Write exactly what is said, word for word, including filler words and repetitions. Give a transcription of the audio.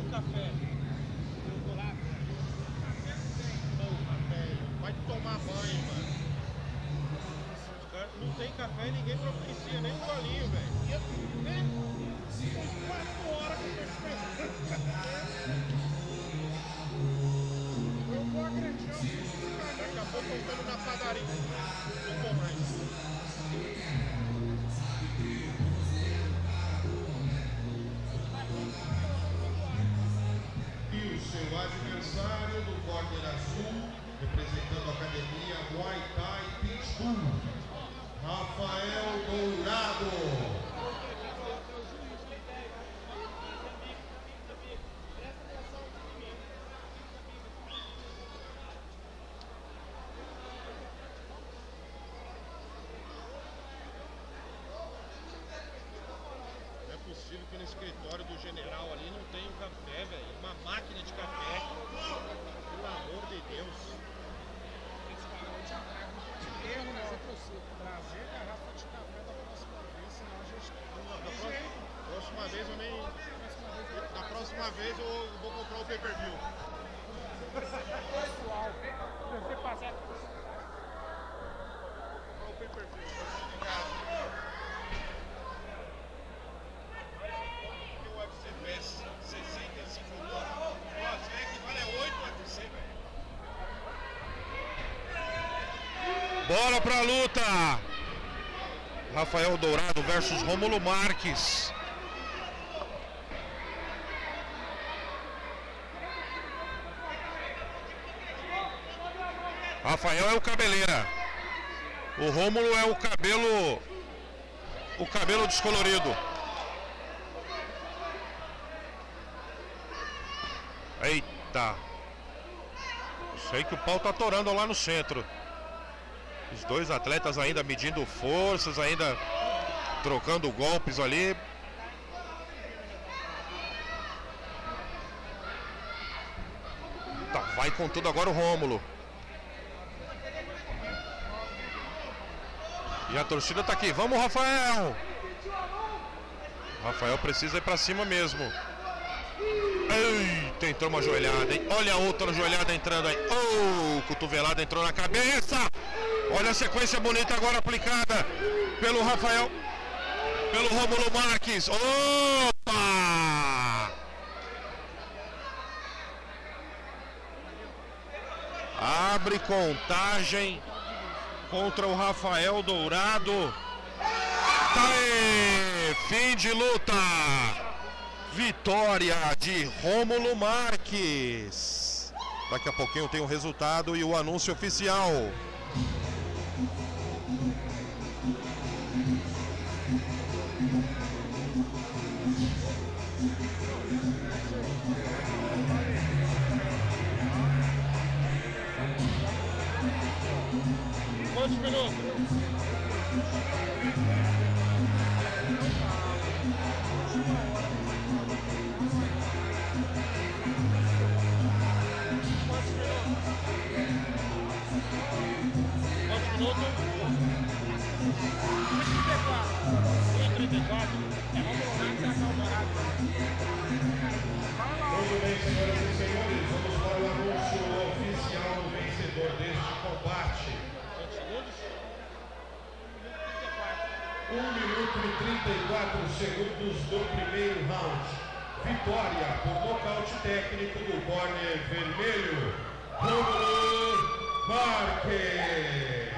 café. Vai tomar banho, mano. Não tem café e ninguém providencia nem um golinho, velho. Quatro horas que eu tô esperando. Eu vou acreditar. Daqui a pouco eu tô na padaria. Não vou mais. E o seu adversário do corner azul, representando a academia Muay Thai Pitbull, Rafael Dourado. Não é possível que no escritório do general ali não tenha um café, velho. Uma máquina de café. Pelo amor de Deus. Esse cara de erro, não é possível. Trazer garrafa de café da próxima vez, senão a gente tem jeito. Próxima vez eu nem. Na próxima vez eu vou comprar o pay-per-view. Pessoal, você passar. Comprar o pay-per-view. O U F C pesa sessenta e cinco dólares. O Las Vegas vale oito U F C, velho. Bora pra luta! Rafael Dourado versus Rômulo Marques. Rafael é o cabeleira. O Rômulo é o cabelo. O cabelo descolorido. Eita! Sei que o pau tá atorando lá no centro. Os dois atletas ainda medindo forças, ainda trocando golpes ali. Tá, vai com tudo agora o Rômulo. E a torcida tá aqui. Vamos, Rafael! Rafael precisa ir pra cima mesmo. Eita, entrou uma joelhada, hein? Olha a outra joelhada entrando aí. Oh, cotovelada entrou na cabeça. Olha a sequência bonita agora aplicada pelo Rafael, pelo Rômulo Marques. Opa! Abre contagem contra o Rafael Dourado. Tá aí, fim de luta. Vitória de Rômulo Marques. Daqui a pouquinho tem o resultado e o anúncio oficial. Quantos minutos? Quantos minutos? trinta e quatro. É Muito bem, senhoras e senhores, vamos para o anúncio oficial do vencedor deste combate. um minuto e trinta e quatro segundos do primeiro round. Vitória por nocaute técnico do corner vermelho, Rômulo Marques.